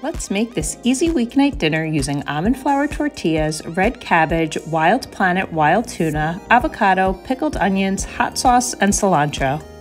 Let's make this easy weeknight dinner using almond flour tortillas, red cabbage, Wild Planet wild tuna, avocado, pickled onions, hot sauce, and cilantro.